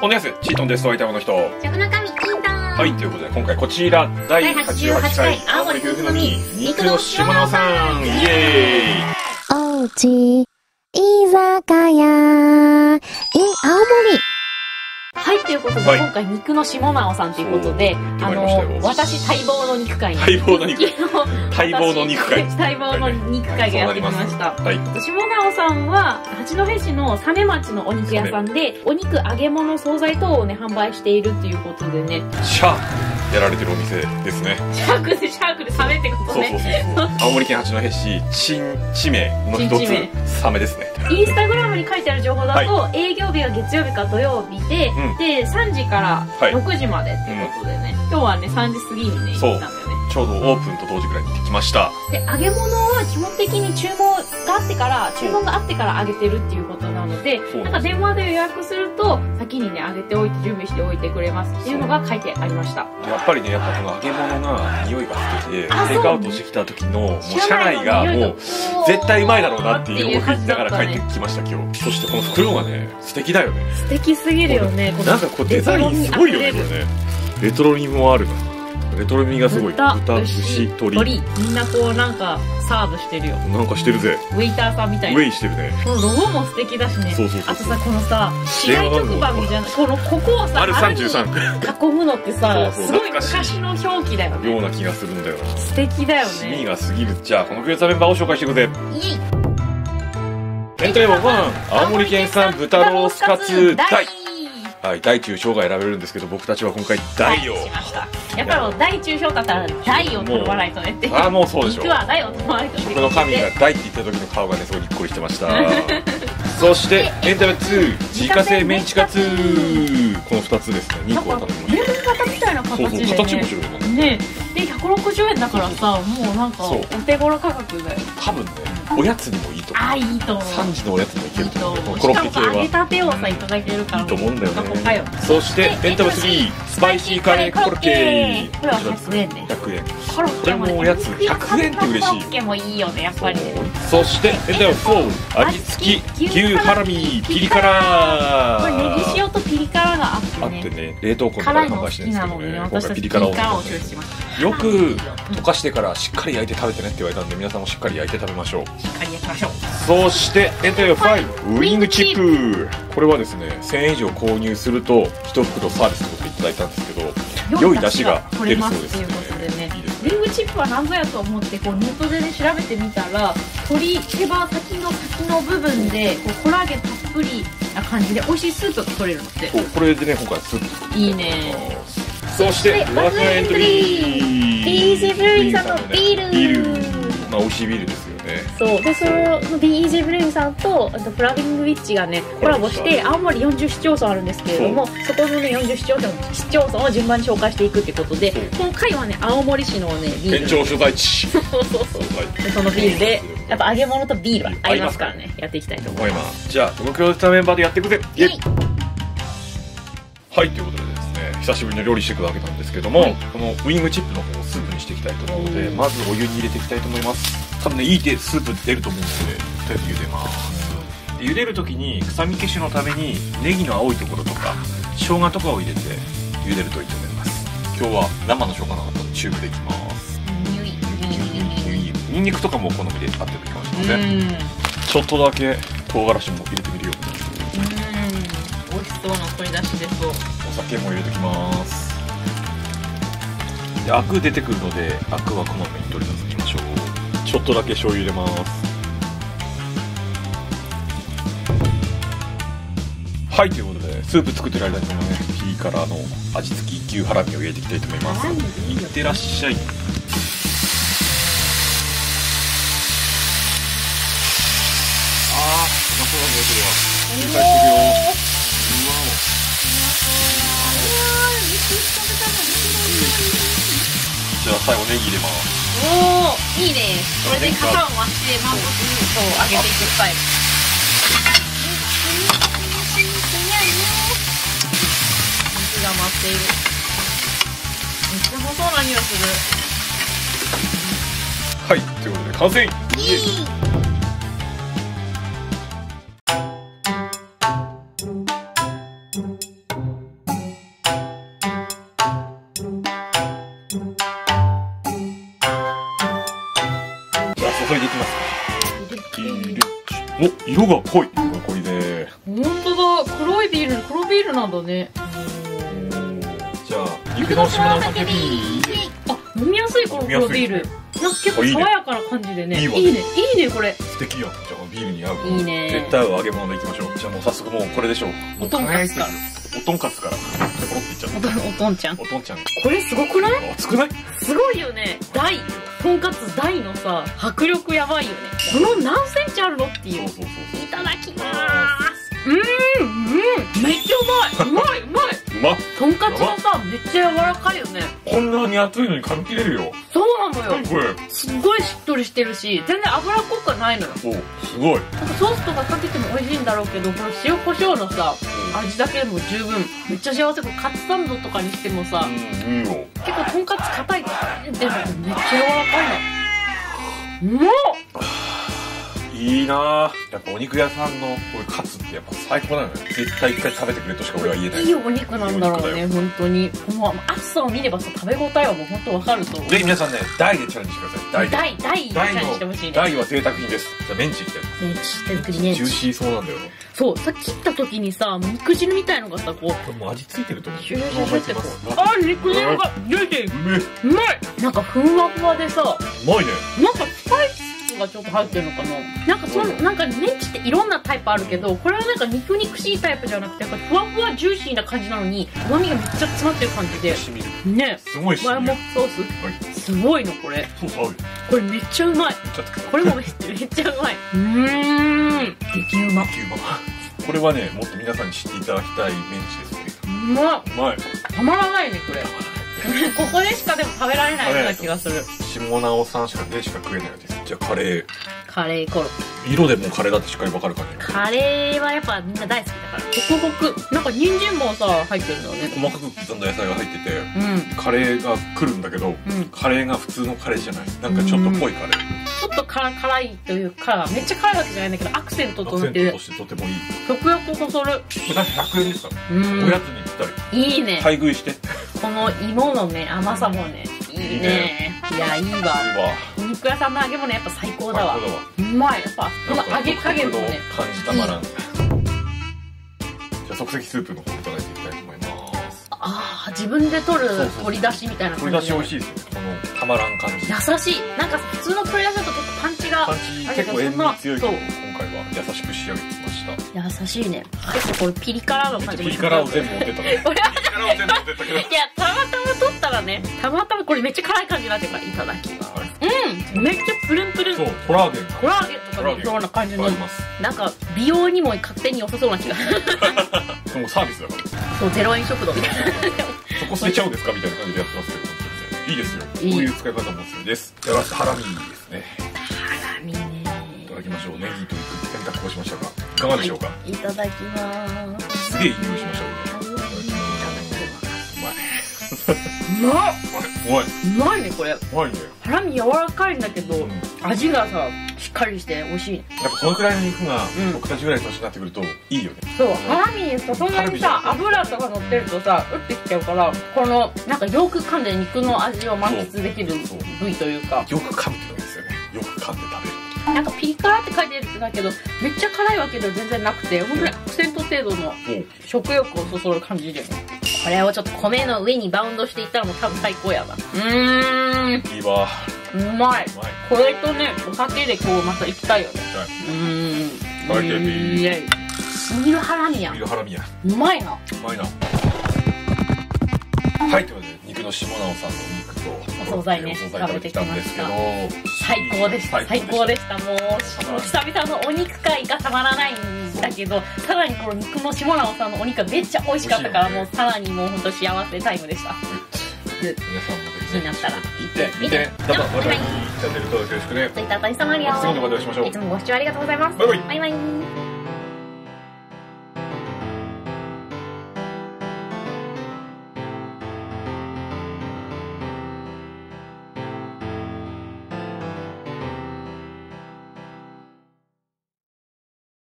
こんにちは、チートンです。お相手の人。 食の神、キータン。 はい、ということで、今回こちら、第88回、青森夫婦の実、肉の下直さん、イエーイ。 おうち、居酒屋、in 青森。はい、ということで、今回肉の下直さんということで、私待望の肉会に。 待望の肉会。待望の肉会。 待望の肉会がやってきました。下直さんは、八戸市の実町のお肉屋さんで、お肉、揚げ物、惣菜等をね、販売しているっていうことでね。 シャークやられてるお店ですね。 シャークでサメってことね。 そう。青森県八戸市、新地名の一つ、サメですね。 インスタグラムに書いてある情報だと、営業日は月曜日か土曜日で、で、3時から6時までってことでね、今日はね、3時過ぎにね、行ったんだよね。 ちょうどオープンと同時くらいに行ってきました。 で、揚げ物は基本的に注文があってから揚げてるっていうことなので、なんか電話で予約すると、先にね、揚げておいて準備しておいてくれますっていうのが書いてありました。 やっぱりね、この揚げ物が匂いが好きで、テイクアウトしてきた時の、もう車内がもう、絶対うまいだろうなっていう思いながら帰ってきました、今日。そしてこの袋がね、素敵だよね。 素敵すぎるよね。 なんかこうデザインすごいよね、これね。レトロ味もあるな。レトロ味がすごい。豚、牛、鳥。 みんなこうなんかサーブしてるよ。 なんかしてるぜ。 ウェイターさんみたいな。 ウェイしてるね。 このロゴも素敵だしね。 そう。 あとさ、このさ、市外特番じゃない、ここをさ、 R33 囲むのってさ、すごい昔の表記だよね。 ような気がするんだよな。 素敵だよね。 趣味が過ぎる。じゃあ、このクエストメンバーを紹介してくれ。 イエイ。 エントリーナンバー1、青森県産豚ロースカツ大。はい、大中小が選べるんですけど、僕たちは今回大を。 やっぱり大中小だったら大を取らないとねって。 ああ、もうそうでしょ。 肉は大を取らないとね。 食の神が大って言った時の顔がね、すごいにっこりしてました。そして、エンタメ2、自家製メンチカツ。この2つですね、2個を頼みました。 メンチカツみたいな形でね。 形面白いよね。 ね。で、160円だからさ、もうなんか、お手頃価格だよ。 多分ね、おやつにもいいと思う。 あ、いいと思う。 3時のおやつにもいけると思う。 コロッケ系は。揚げたてをさ、いただけるから。 いいと思うんだよね。そして、エンタメ3、スパイシーカレーコロッケ。 これは100円ね。 100円。 コロッケもおやつ100円って嬉しい。 コロッケもいいよね、やっぱり。 そして、エンタメ4、味付き牛ハラミピリ辛。 これネギ塩とピリ辛があってね。 冷凍庫の中で販売してるんですけどね。今回ピリ辛をよく溶かしてからしっかり焼いて食べてねって言われたんで、皆さんもしっかり焼いて食べましょう。 しっかり焼きましょう。 そしてエンタメ5、ウィングチップ。これはですね、1000円以上購入すると1袋サービスということでいただいたんですけど、良い出汁が出るそうですね。 ウィングチップは何ぞやと思ってこうネットで、ね、調べてみたら、鶏手羽先の部分でこうコラーゲンたっぷりな感じで美味しいスープが取れるのって。 これでね、今回スープ作っていいね。 そしてワークエントリー、 BEG ブルーインさんのビール。 まあ美味しいビールですよね。 そうで、その BEG ブルーインさんとあとフラミングウィッチがねコラボして青森40市町村あるんですけれども、そこのね40市町村を順番に紹介していくってことで、今回はね青森市のねビール、 県庁所在地。 そうそのビールでやっぱ揚げ物とビールは合いますからね、やっていきたいと思います。 じゃあこの共同メンバーでやっていくぜ。イエイ。はい、ということでですね、久しぶりに料理していくわけなんですけども、このウィングチップの方をスープにしていきたいと思うので、まずお湯に入れていきたいと思います。多分ね、いいスープ出ると思うので、とりあえず茹でます。で茹でる時に臭み消しのためにネギの青いところとか生姜とかを入れて茹でるといいと思います。今日は生の生姜なかったのでチューブでいきます。ニンニクとかも好みで合ってるかもしれません。ちょっとだけ唐辛子も入れてみるよ。 美味しそうな取り出しでそう。 お酒も入れてきます。で、アク出てくるのでアクはこまめに取り除きましょう。ちょっとだけ醤油入れます。はい、ということでスープ作ってる間にこのね、ピリ辛の味付き牛ハラミを入れていきたいと思います。いってらっしゃい。うまそうだね、これは。紹介していくよ。じゃあ最後ネギ入れます。 おー、いいね。これで型を回して満足に揚げていくスタイル。肉が舞っている。めっちゃ細そうな匂いする。 はい、ということで完成。イエイ。 お、色が濃い。濃いで。 ほんとだ、黒ビールなんだね。 じゃあ、肉の下関ビール。 あ、飲みやすいこの黒ビール。なんか結構爽やかな感じでね。いいね、いいね、これ。 素敵よ。じゃあ、ビールに合う。 いいね。 絶対合う揚げ物でいきましょう。じゃあもう早速もうこれでしょう。 おとんかつから。 おとんかつから。 おとんちゃん。 おとんちゃん。 これすごくない？ 熱くない？ すごいよね。とんかつ大のさ、迫力やばいよね。この何センチあるのっていう。いただきまーす。めっちゃうまい。うまい。とんかつがさ、めっちゃ柔らかいよね。 こんなに熱いのに噛み切れるよ。 そうなのよ。 これすっごいしっとりしてるし、全然脂っこくないのよ。 お、すごい。 なんかソースとかかけても美味しいんだろうけど、この塩コショウのさ、味だけでも十分。めっちゃ幸せ。これカツサンドとかにしてもさ、結構とんかつ硬いからでもめっちゃ柔らかいの。うまっ。 いいなぁ。やっぱお肉屋さんのこういうカツってやっぱ最高なのよ。絶対一回食べてくれとしか俺は言えない。 いいお肉なんだろうね、本当に。もう熱さを見ればさ、食べ応えはもう本当わかると。 ぜひ皆さんね、大でチャレンジしてください。 大チャレンジしてほしいね。 大は贅沢品です。じゃあメンチいきたい。 メンチ手作りね。 ジューシーそうなんだよね。 そう、さっき切った時にさ、肉汁みたいのがさ、こう。 これもう味ついてると思う。 シュシュシュシュってこう。あ、肉汁が出てる。うまい。なんかふんわふわでさ。 うまいね。 なんかスパイスがちょっと入ってるのかな。なんかメンチっていろんなタイプあるけど、これはなんか肉しいタイプじゃなくて、やっぱふわふわジューシーな感じなのに、旨味がめっちゃ詰まってる感じで。ね。 すごいしみる。 前もソース。すごいのこれ。 ソース合うよ。 これめっちゃうまい。これもめっちゃうまい。激うま。 これはね、もっと皆さんに知っていただきたいメンチですね。 うまい。たまらないね、これ。ここでしかでも食べられないような気がする。 下直さんしか食えないです。じゃあカレーコロッケ。色でもうカレーだってしっかり分かる感じ。 カレーはやっぱみんな大好きだから。ホクホク。なんか人参もさ入ってるんだよね。 細かく刻んだ野菜が入ってて、カレーが来るんだけど、カレーが普通のカレーじゃない。なんかちょっと濃いカレー。ちょっと辛いというか、めっちゃ辛いわけじゃないんだけど、アクセントとなってる。 としてとてもいい。 食欲をそそる。 これ100円ですから。おやつにぴったり。 いいね。 買い食いして。 この芋のね、甘さもね、いいね。いや、いいわ。お肉屋さんの揚げ物やっぱ最高だわ。うまい。やっぱ、この揚げ加減もね。 感じたまらん。じゃあ即席スープの方いただいていきたいと思います。 ああ、自分で取る取り出しみたいな感じ。 取り出し美味しいですね。このたまらん感じ。 優しい。なんか普通の取り出しだと結構パンチが。 結構塩味強いけど、今回は優しく仕上げてきました。 優しいね。結構これピリ辛の感じ。 ピリ辛を全部持ってたね。ピリ辛を全部持ってたけど。いや、 たまたま取ったらね、たまたまこれめっちゃ辛い感じになってるから、いただきます。めっちゃプルンプルン。 そう、コラーゲンとかのような感じの。なんか美容にも勝手に良さそうな気が。 そのサービスだから。 そう、0円食堂みたいな。 そこ捨てちゃうんですかみたいな感じでやってますけど、いいですよ。こういう使い方もおすすめです。では、ハラミですね。 ハラミね。 いただきましょう。ネギと肉選択をしましたが、いかがでしょうか。 いただきます。 すげえいい匂いしましたね。うまいね、これ。 うまいね。 ハラミ柔らかいんだけど、味がさ、しっかりして美味しい。 やっぱこのくらいの肉が僕たちぐらいの年になってくるといいよね。 そう、ハラミにさ、そんなにさ、油とか乗ってるとさ、打ってきちゃうから、この、なんかよく噛んで肉の味を満喫できる部位というか。 よく噛むってのがいいですよね。よく噛んで食べる。 なんかピリ辛って書いてるんだけど、めっちゃ辛いわけでは全然なくて、本当にアクセント程度の食欲をそそる感じで。これをちょっと米の上にバウンドしていったらもう多分最高やわ。 いいわ。 うまい。これとね、お酒でこうまた行きたいよね。ミルハラミや。 ミルハラミや。 うまいな。 うまいな。はい、ということで肉の下直さんのお肉とお惣菜ね、 食べてきたんですけど、 最高でした。最高でした。もう久々のお肉会がたまらないんだけど、さらにこの肉の下直さんのお肉がめっちゃ美味しかったから、もうさらにもう本当幸せタイムでした。 皆さんも気になったら行ってみて。どうぞチャンネル登録よろしくね。 Twitter とインスタもあるよ。 次の動画でお会いしましょう。 いつもご視聴ありがとうございます。 バイバイ。 バイバイ。